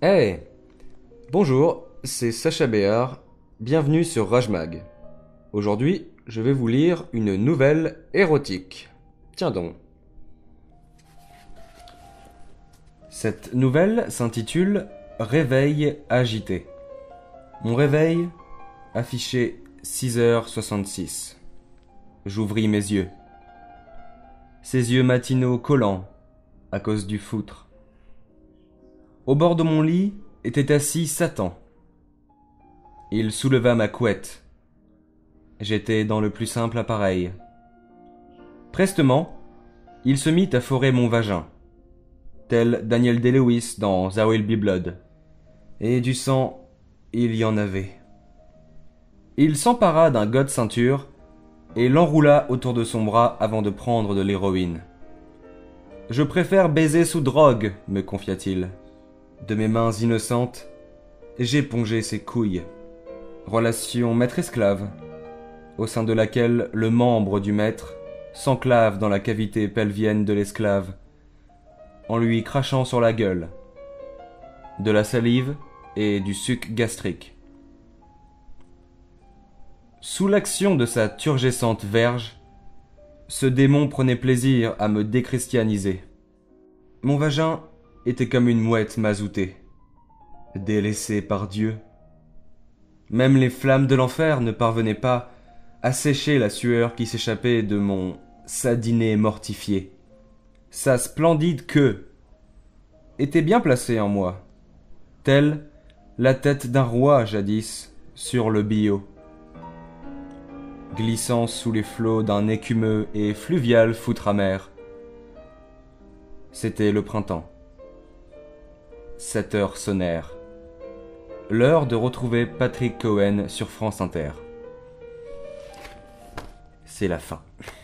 Hey, bonjour, c'est Sacha Béard, bienvenue sur Rajmag. Aujourd'hui, je vais vous lire une nouvelle érotique. Tiens donc. Cette nouvelle s'intitule Réveil agité. Mon réveil, affiché 6h66. J'ouvris mes yeux. Ces yeux matinaux collants, à cause du foutre. Au bord de mon lit était assis Satan. Il souleva ma couette. J'étais dans le plus simple appareil. Prestement, il se mit à forer mon vagin, tel Daniel Day-Lewis dans There Will Be Blood. Et du sang, il y en avait. Il s'empara d'un gode ceinture et l'enroula autour de son bras avant de prendre de l'héroïne. « Je préfère baiser sous drogue, me confia-t-il. De mes mains innocentes, j'épongeai ses couilles. Relation maître-esclave, au sein de laquelle le membre du maître s'enclave dans la cavité pelvienne de l'esclave, en lui crachant sur la gueule de la salive et du suc gastrique. Sous l'action de sa turgescente verge, ce démon prenait plaisir à me déchristianiser. Mon vagin était comme une mouette mazoutée, délaissée par Dieu. Même les flammes de l'enfer ne parvenaient pas à sécher la sueur qui s'échappait de mon sadiné mortifié. Sa splendide queue était bien placée en moi, telle la tête d'un roi jadis sur le billot, glissant sous les flots d'un écumeux et fluvial foutre amer. C'était le printemps. 7 heures sonnèrent. L'heure de retrouver Patrick Cohen sur France Inter. C'est la fin.